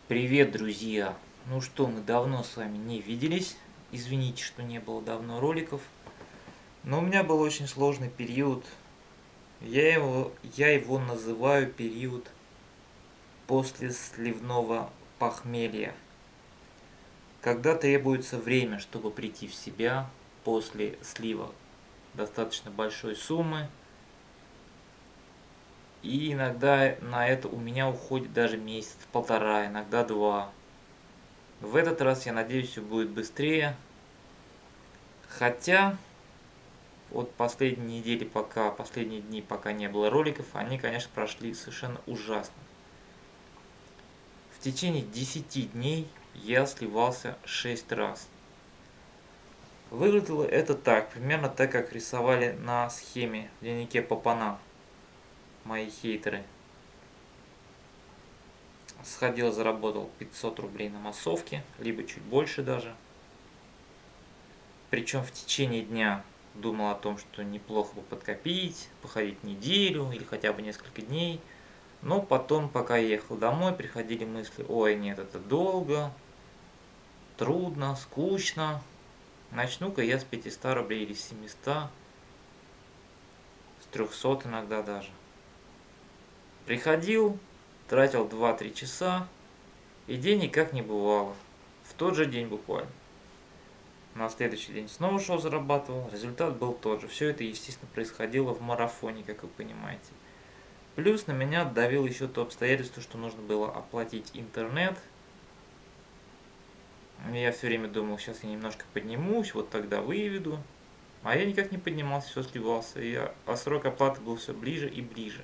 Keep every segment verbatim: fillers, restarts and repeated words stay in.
Привет, друзья! Ну что, мы давно с вами не виделись. Извините, что не было давно роликов. Но у меня был очень сложный период. Я его, я его называю период после сливного похмелья. Когда требуется время, чтобы прийти в себя после слива достаточно большой суммы. И иногда на это у меня уходит даже месяц, полтора, иногда два. В этот раз, я надеюсь, все будет быстрее. Хотя, вот последние недели, пока, последние дни, пока не было роликов, они, конечно, прошли совершенно ужасно. В течение десяти дней я сливался шесть раз. Выглядело это так, примерно так, как рисовали на схеме в дневнике Папана мои хейтеры. Сходил, заработал пятьсот рублей на массовке, либо чуть больше даже. Причем в течение дня думал о том, что неплохо бы подкопить, походить неделю или хотя бы несколько дней. Но потом, пока я ехал домой, приходили мысли: ой, нет, это долго, трудно, скучно. Начну-ка я с пятисот рублей или с семисот, с трехсот иногда даже. Приходил, тратил два-три часа, и денег как не бывало. В тот же день буквально. На следующий день снова шел, зарабатывал, результат был тот же. Все это, естественно, происходило в марафоне, как вы понимаете. Плюс на меня давило еще то обстоятельство, что нужно было оплатить интернет. Я все время думал, сейчас я немножко поднимусь, вот тогда выведу. А я никак не поднимался, все сливался. И а срок оплаты был все ближе и ближе.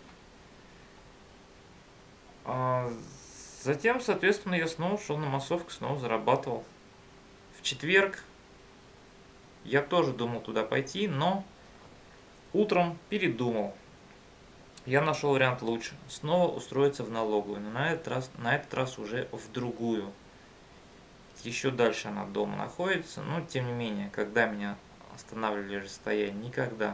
А затем, соответственно, я снова шел на массовку, снова зарабатывал. В четверг я тоже думал туда пойти, но утром передумал. Я нашел вариант лучше. Снова устроиться в налоговую, но на этот раз, на этот раз уже в другую. Еще дальше она от дома находится, но тем не менее, когда меня останавливали расстояние, никогда.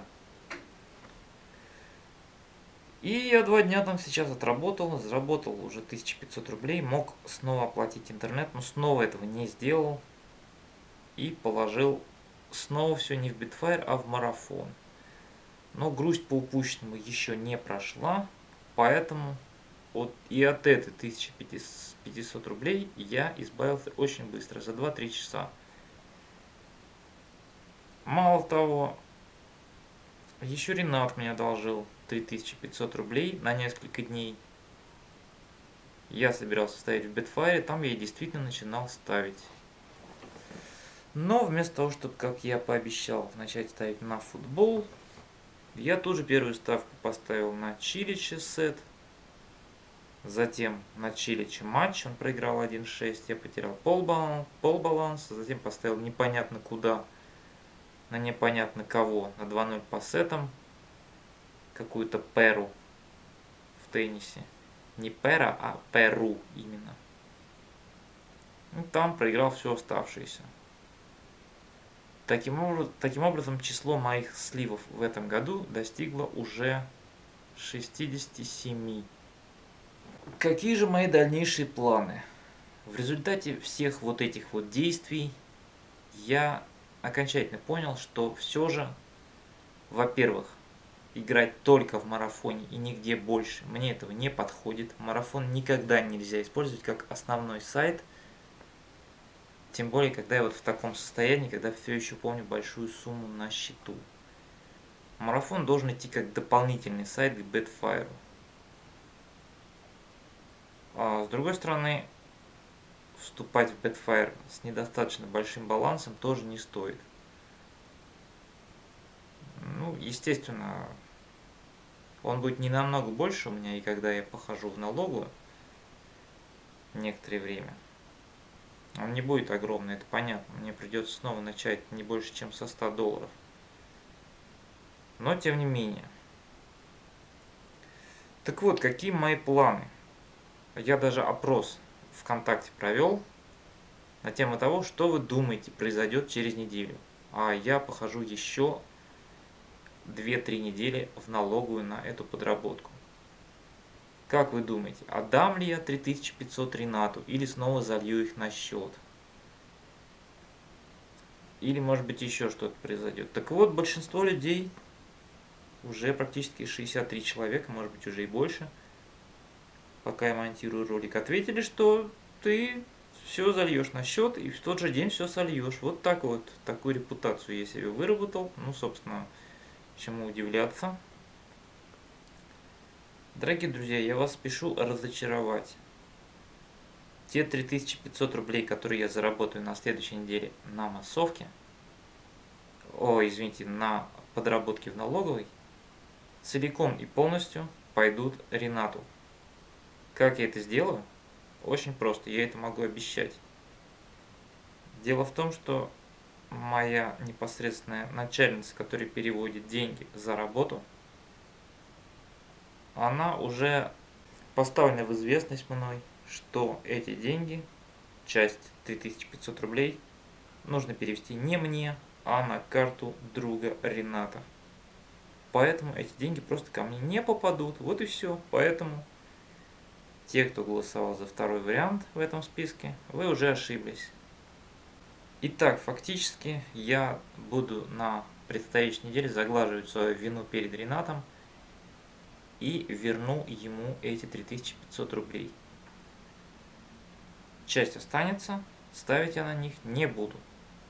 И я два дня там сейчас отработал, заработал уже тысячу пятьсот рублей, мог снова оплатить интернет, но снова этого не сделал. И положил снова все не в Bitfire, а в марафон. Но грусть по упущенному еще не прошла, поэтому от, и от этой тысячи пятисот рублей я избавился очень быстро, за два-три часа. Мало того, еще Ренат мне одолжил три тысячи пятьсот рублей на несколько дней. Я собирался ставить в Bitfire, там я действительно начинал ставить. Но вместо того, чтобы, как я пообещал, начать ставить на футбол, я тут же первую ставку поставил на Чилича сет. Затем на Чилича матч, он проиграл один шесть, я потерял полбаланс, полбаланса. Затем поставил непонятно куда, на непонятно кого, на два ноль по сетам. Какую-то перу в теннисе. Не пера, а перу именно. И там проиграл все оставшееся. Таким образом, таким образом, число моих сливов в этом году достигло уже шестидесяти семи. Какие же мои дальнейшие планы? В результате всех вот этих вот действий я окончательно понял, что все же, во-первых, играть только в марафоне и нигде больше мне этого не подходит. Марафон никогда нельзя использовать как основной сайт. Тем более, когда я вот в таком состоянии, когда все еще помню большую сумму на счету. Марафон должен идти как дополнительный сайт к Bitfire. А с другой стороны, вступать в Bitfire с недостаточно большим балансом тоже не стоит. Ну, естественно, он будет не намного больше у меня, и когда я похожу в налоговую некоторое время. Он не будет огромный, это понятно. Мне придется снова начать не больше, чем со ста долларов. Но тем не менее. Так вот, какие мои планы? Я даже опрос ВКонтакте провел на тему того, что вы думаете произойдет через неделю. А я похожу еще две-три недели в налоговую на эту подработку. Как вы думаете, отдам ли я три тысячи пятьсот Ринату или снова залью их на счет? Или, может быть, еще что-то произойдет. Так вот, большинство людей, уже практически шестьдесят три человека, может быть, уже и больше, пока я монтирую ролик, ответили, что ты все зальешь на счет и в тот же день все сольешь. Вот так вот, такую репутацию я себе выработал. Ну, собственно, чему удивляться. Дорогие друзья, я вас спешу разочаровать. Те три тысячи пятьсот рублей, которые я заработаю на следующей неделе на массовке, о, извините, на подработке в налоговой, целиком и полностью пойдут Ринату. Как я это сделаю? Очень просто, я это могу обещать. Дело в том, что моя непосредственная начальница, которая переводит деньги за работу, она уже поставлена в известность мной, что эти деньги, часть три тысячи пятьсот рублей, нужно перевести не мне, а на карту друга Рената. Поэтому эти деньги просто ко мне не попадут. Вот и все. Поэтому те, кто голосовал за второй вариант в этом списке, вы уже ошиблись. Итак, фактически я буду на предстоящей неделе заглаживать свою вину перед Ренатом и верну ему эти три тысячи пятьсот рублей. Часть останется, ставить я на них не буду.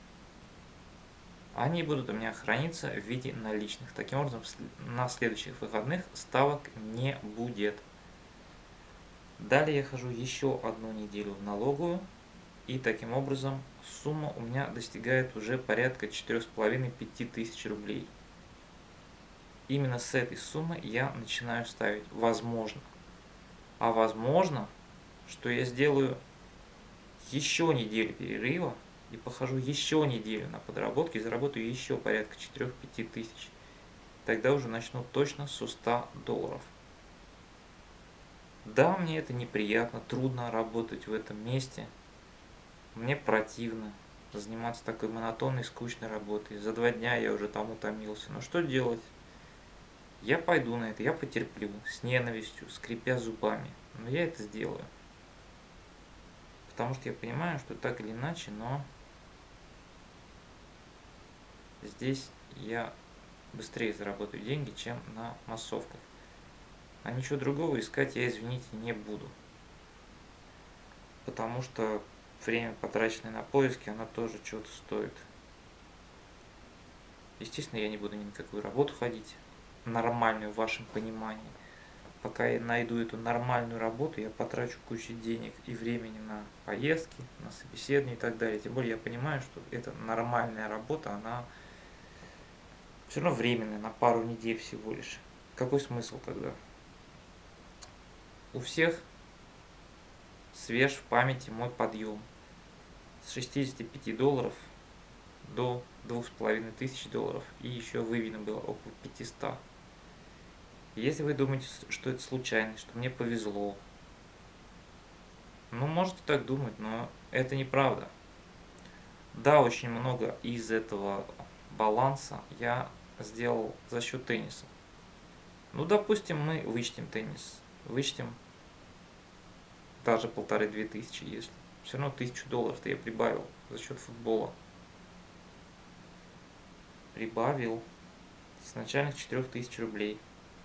Они будут у меня храниться в виде наличных. Таким образом, на следующих выходных ставок не будет. Далее я хожу еще одну неделю в налоговую. И таким образом сумма у меня достигает уже порядка четырёх с половиной — пяти тысяч рублей. Именно с этой суммы я начинаю ставить. Возможно. А возможно, что я сделаю еще неделю перерыва и похожу еще неделю на подработке и заработаю еще порядка четырёх-пяти тысяч. Тогда уже начну точно со ста долларов. Да, мне это неприятно, трудно работать в этом месте. Мне противно заниматься такой монотонной, скучной работой. За два дня я уже там утомился. Но что делать? Я пойду на это, я потерплю, с ненавистью, скрипя зубами. Но я это сделаю. Потому что я понимаю, что так или иначе, но здесь я быстрее заработаю деньги, чем на массовках. А ничего другого искать я, извините, не буду. Потому что время, потраченное на поиски, оно тоже чего-то стоит. Естественно, я не буду ни на какую работу ходить, нормальную в вашем понимании. Пока я найду эту нормальную работу, я потрачу кучу денег и времени на поездки, на собеседование и так далее. Тем более я понимаю, что эта нормальная работа, она все равно временная, на пару недель всего лишь. Какой смысл тогда? У всех свеж в памяти мой подъем с шестидесяти пяти долларов до двух с половиной тысяч долларов, и еще выведено было около пятисот. Если вы думаете, что это случайность, что мне повезло, ну, можете так думать, но это неправда. Да, очень много из этого баланса я сделал за счет тенниса. Ну, допустим, мы вычтем теннис, вычтем даже полторы-две тысячи, если. Все равно тысячу долларов-то я прибавил за счет футбола. Прибавил с начальных четырёх тысяч рублей.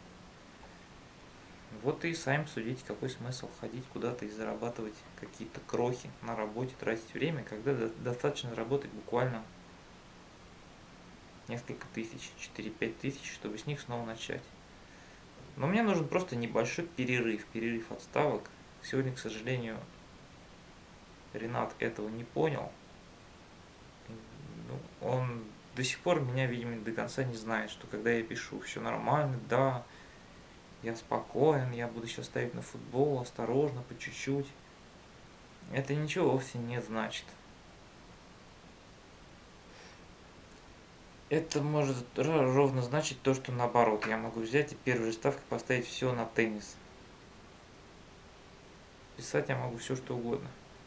Вот и сами судите, какой смысл ходить куда-то и зарабатывать какие-то крохи на работе, тратить время, когда достаточно работать буквально несколько тысяч, четыре-пять тысяч, чтобы с них снова начать. Но мне нужен просто небольшой перерыв, перерыв от ставок. Сегодня, к сожалению, Ренат этого не понял. Ну, он до сих пор меня, видимо, до конца не знает, что когда я пишу все нормально, да, я спокоен, я буду сейчас ставить на футбол, осторожно, по чуть-чуть. Это ничего вовсе не значит. Это может ровно значить то, что наоборот. Я могу взять и первой же ставкой поставить все на теннис. Писать я могу все, что угодно.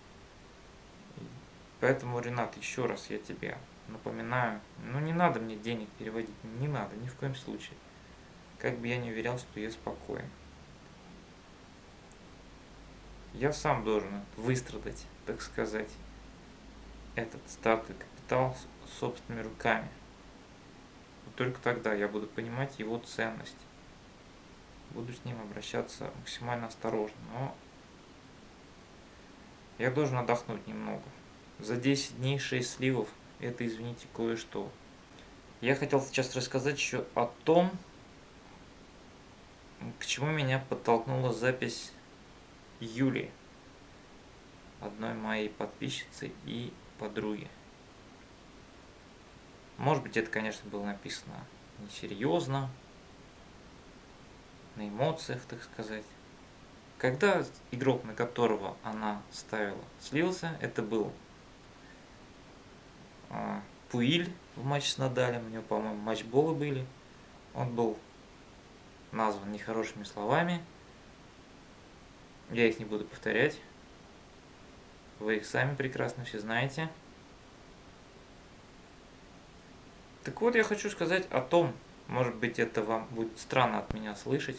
Поэтому, Ренат, еще раз я тебе напоминаю, ну не надо мне денег переводить, не надо, ни в коем случае. Как бы я не уверял, что я спокоен. Я сам должен выстрадать, так сказать, этот стартовый капитал собственными руками. И только тогда я буду понимать его ценность. Буду с ним обращаться максимально осторожно. Но я должен отдохнуть немного. За десять дней шесть сливов – это, извините, кое-что. Я хотел сейчас рассказать еще о том, к чему меня подтолкнула запись Юли, одной моей подписчицы и подруги. Может быть, это, конечно, было написано несерьезно, на эмоциях, так сказать. Когда игрок, на которого она ставила, слился, это был а, Пуиль в матче с Надалем, у него, по-моему, матчболы были. Он был назван нехорошими словами. Я их не буду повторять. Вы их сами прекрасно все знаете. Так вот, я хочу сказать о том, может быть, это вам будет странно от меня слышать,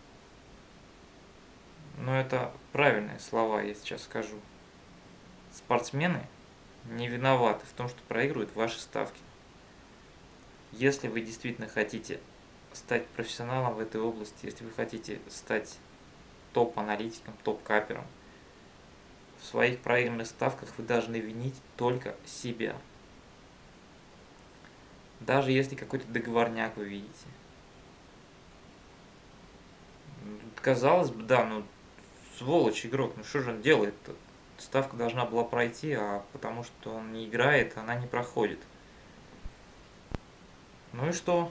но это правильные слова, я сейчас скажу. Спортсмены не виноваты в том, что проигрывают ваши ставки. Если вы действительно хотите стать профессионалом в этой области, если вы хотите стать топ-аналитиком, топ-капером, в своих проигранных ставках вы должны винить только себя. Даже если какой-то договорняк вы видите. Казалось бы, да, ну, сволочь игрок, ну что же он делает-то? Ставка должна была пройти, а потому что он не играет, она не проходит. Ну и что?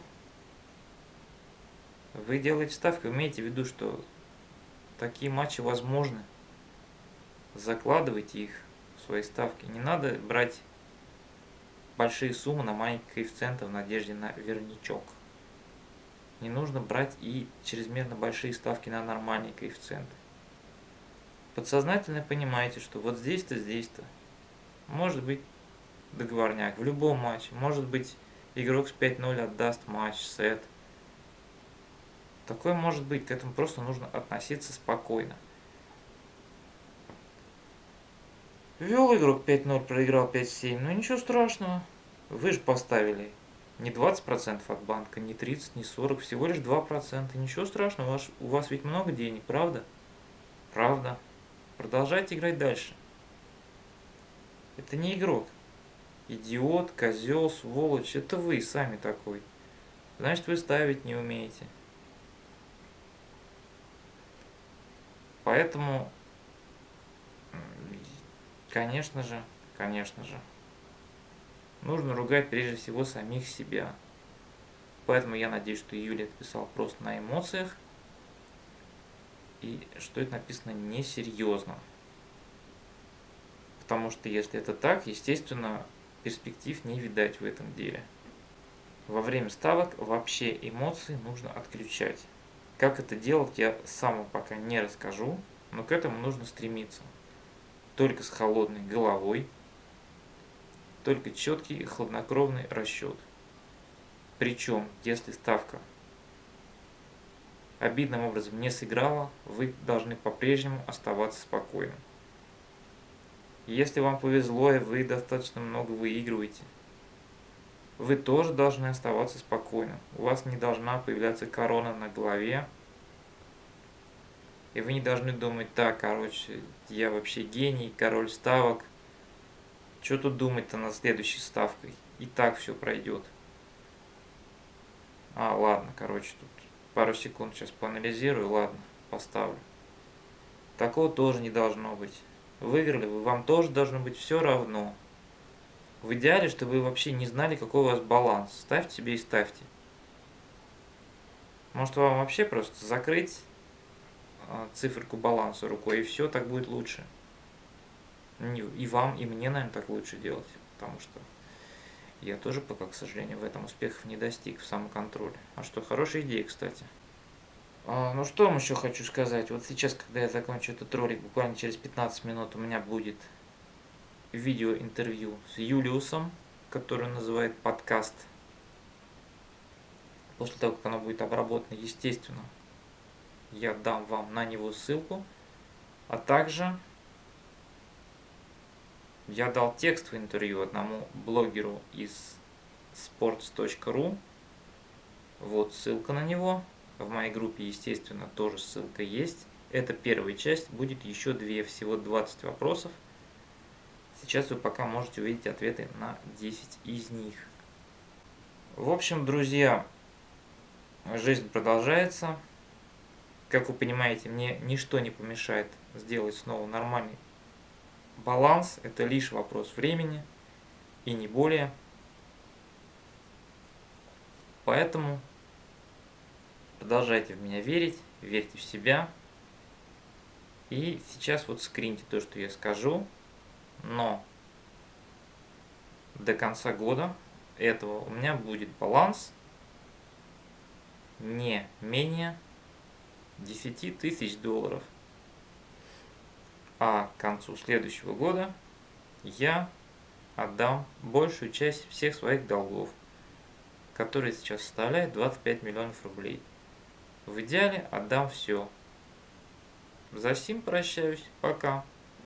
Вы делаете ставку, имейте в виду, что такие матчи возможны. Закладывайте их в свои ставки. Не надо брать большие суммы на маленькие коэффициенты в надежде на верничок. Не нужно брать и чрезмерно большие ставки на нормальные коэффициенты. Подсознательно понимаете, что вот здесь-то, здесь-то может быть договорняк в любом матче. Может быть, игрок с пять ноль отдаст матч, сет. Такое может быть, к этому просто нужно относиться спокойно. Вел игрок пять ноль, проиграл пять семь, ну ничего страшного. Вы же поставили не двадцать процентов от банка, не тридцать, не сорок, всего лишь два процента. Ничего страшного, у вас, у вас ведь много денег, правда? Правда. Продолжайте играть дальше. Это не игрок. Идиот, козел, сволочь, это вы сами такой. Значит, вы ставить не умеете. Поэтому, конечно же, конечно же, нужно ругать прежде всего самих себя. Поэтому я надеюсь, что Юля это писала просто на эмоциях. И что это написано несерьезно. Потому что если это так, естественно, перспектив не видать в этом деле. Во время ставок вообще эмоции нужно отключать. Как это делать, я сам пока не расскажу, но к этому нужно стремиться. Только с холодной головой, только четкий и хладнокровный расчет. Причем, если ставка обидным образом не сыграла, вы должны по-прежнему оставаться спокойным. Если вам повезло и вы достаточно много выигрываете, вы тоже должны оставаться спокойным. У вас не должна появляться корона на голове. И вы не должны думать, так, короче, я вообще гений, король ставок. Что тут думать-то над следующей ставкой? И так все пройдет. А, ладно, короче, тут пару секунд сейчас поанализирую, ладно, поставлю. Такого тоже не должно быть. Выиграли вы, вам тоже должно быть все равно. В идеале, чтобы вы вообще не знали, какой у вас баланс. Ставьте себе и ставьте. Может, вам вообще просто закрыть циферку баланса рукой, и все, так будет лучше. И вам, и мне, наверное, так лучше делать. Потому что я тоже пока, к сожалению, в этом успехов не достиг в самоконтроле. А что, хорошая идея, кстати. А, ну что вам еще хочу сказать. Вот сейчас, когда я закончу этот ролик, буквально через пятнадцать минут у меня будет видеоинтервью с Юлиусом, который называет подкаст. После того, как оно будет обработано, естественно, я дам вам на него ссылку. А также я дал текстовое интервью одному блогеру из sports точка ру. Вот ссылка на него. В моей группе, естественно, тоже ссылка есть. Это первая часть, будет еще две, всего двадцать вопросов. Сейчас вы пока можете увидеть ответы на десять из них. В общем, друзья, жизнь продолжается. Как вы понимаете, мне ничто не помешает сделать снова нормальный баланс. Это лишь вопрос времени и не более. Поэтому продолжайте в меня верить, верьте в себя. И сейчас вот скриньте то, что я скажу. Но до конца года этого у меня будет баланс не менее десяти тысяч долларов. А к концу следующего года я отдам большую часть всех своих долгов, которые сейчас составляют двадцать пять миллионов рублей. В идеале отдам все. За сим прощаюсь. Пока.